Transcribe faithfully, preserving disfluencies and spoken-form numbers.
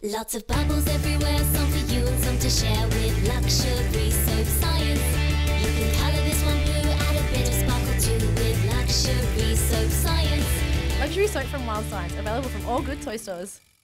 Lots of bubbles everywhere, some for you and some to share with luxury soap science. You can colour this one blue, add a bit of sparkle too with luxury soap science. Luxury soap from Wild Science, available from all good toy stores.